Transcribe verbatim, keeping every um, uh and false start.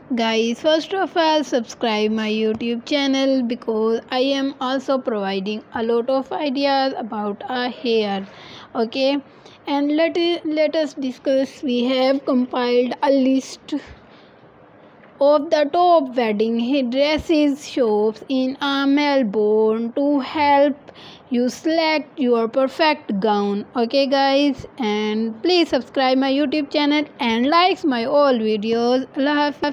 Guys, first of all, subscribe my YouTube channel because I am also providing a lot of ideas about our hair. Okay, and let it, let us discuss. We have compiled a list of the top wedding dresses shops in uh, Melbourne to help you select your perfect gown. Okay, guys, and please subscribe my YouTube channel and likes my all videos. Allah Hafiz.